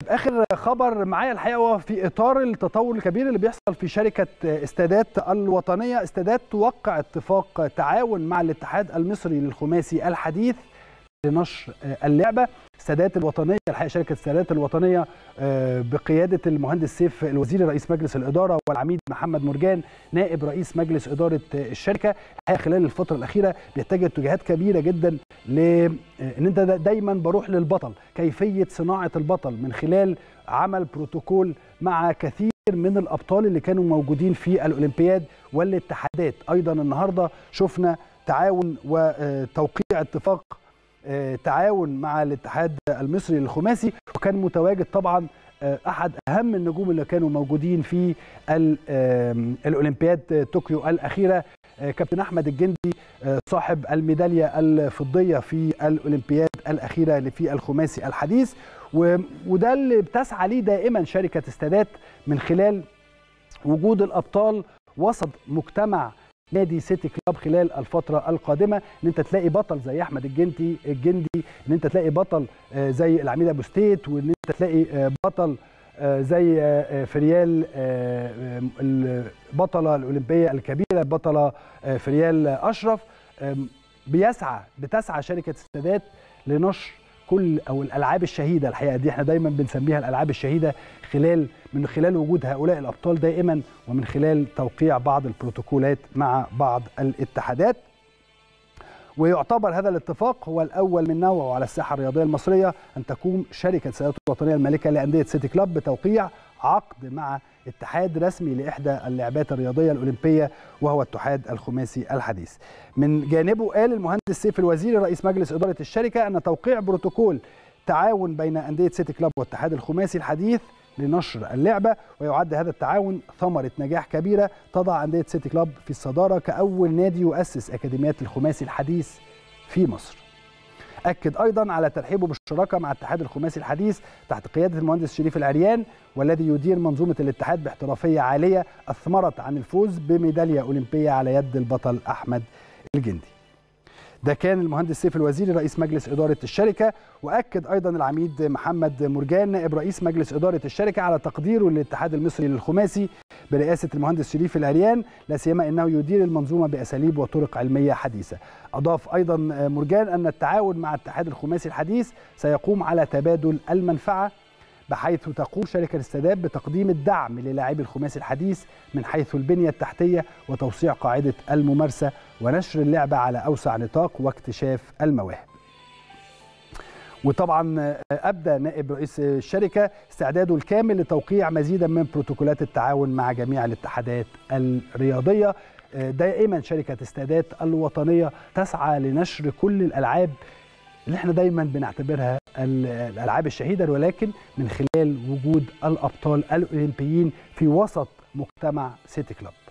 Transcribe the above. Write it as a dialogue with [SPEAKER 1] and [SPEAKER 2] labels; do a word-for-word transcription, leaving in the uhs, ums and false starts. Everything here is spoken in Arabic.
[SPEAKER 1] اخر خبر معايا الحقيقه هو في اطار التطور الكبير اللي بيحصل في شركه استادات الوطنيه. استادات توقع اتفاق تعاون مع الاتحاد المصري للخماسي الحديث لنشر اللعبه. استادات الوطنيه الحقيقه شركه استادات الوطنيه بقياده المهندس سيف الوزيري رئيس مجلس الاداره والعميد محمد مرجان نائب رئيس مجلس اداره الشركه. الحقيقه خلال الفتره الاخيره بيتجه اتجاهات كبيره جدا لان انت دايما بروح للبطل، كيفيه صناعه البطل من خلال عمل بروتوكول مع كثير من الابطال اللي كانوا موجودين في الاولمبياد والاتحادات. ايضا النهارده شفنا تعاون وتوقيع اتفاق تعاون مع الاتحاد المصري للخماسي، وكان متواجد طبعا احد اهم النجوم اللي كانوا موجودين في الاولمبياد طوكيو الاخيره، كابتن احمد الجندي صاحب الميداليه الفضيه في الاولمبياد الاخيره اللي في الخماسي الحديث. وده اللي بتسعى ليه دائما شركه استادات من خلال وجود الابطال وسط مجتمع نادي سيتي كلاب خلال الفترة القادمة، ان انت تلاقي بطل زي احمد الجندي الجندي ان انت تلاقي بطل زي العميد ابو ستيت، وان انت تلاقي بطل زي فريال البطلة الاولمبية الكبيرة البطلة فريال اشرف. بيسعى بتسعى شركة استادات لنشر كل او الالعاب الشهيده، الحقيقه دي احنا دايما بنسميها الالعاب الشهيده، خلال من خلال وجود هؤلاء الابطال دائما ومن خلال توقيع بعض البروتوكولات مع بعض الاتحادات. ويعتبر هذا الاتفاق هو الاول من نوعه على الساحه الرياضيه المصريه ان تقوم شركه استادات الوطنيه المالكه لانديه سيتي كلاب بتوقيع عقد مع اتحاد رسمي لاحدى اللعبات الرياضيه الاولمبيه وهو اتحاد الخماسي الحديث. من جانبه قال المهندس سيف الوزيري رئيس مجلس اداره الشركه ان توقيع بروتوكول تعاون بين انديه سيتي كلاب والاتحاد الخماسي الحديث لنشر اللعبه، ويعد هذا التعاون ثمره نجاح كبيره تضع انديه سيتي كلاب في الصداره كاول نادي يؤسس اكاديميات الخماسي الحديث في مصر. أكد أيضا على ترحيبه بالشراكة مع اتحاد الخماسي الحديث تحت قيادة المهندس شريف العريان، والذي يدير منظومة الاتحاد باحترافية عالية أثمرت عن الفوز بميدالية أولمبية على يد البطل أحمد الجندي. ده كان المهندس سيف الوزيري رئيس مجلس إدارة الشركة. وأكد أيضا العميد محمد مرجان نائب رئيس مجلس إدارة الشركة على تقديره للاتحاد المصري للخماسي برئاسة المهندس شريف العريان، لا سيما أنه يدير المنظومة بأساليب وطرق علمية حديثة. أضاف أيضا مرجان أن التعاون مع الاتحاد الخماسي الحديث سيقوم على تبادل المنفعة، بحيث تقوم شركة استادات بتقديم الدعم للاعبي الخماسي الحديث من حيث البنية التحتية وتوسيع قاعدة الممارسة ونشر اللعبة على أوسع نطاق واكتشاف المواهب. وطبعا أبدى نائب رئيس الشركة استعداده الكامل لتوقيع مزيدا من بروتوكولات التعاون مع جميع الاتحادات الرياضية. دائما شركة استادات الوطنية تسعى لنشر كل الألعاب اللي احنا دايما بنعتبرها الألعاب الشهيدة، ولكن من خلال وجود الأبطال الأولمبيين في وسط مجتمع سيتي كلاب.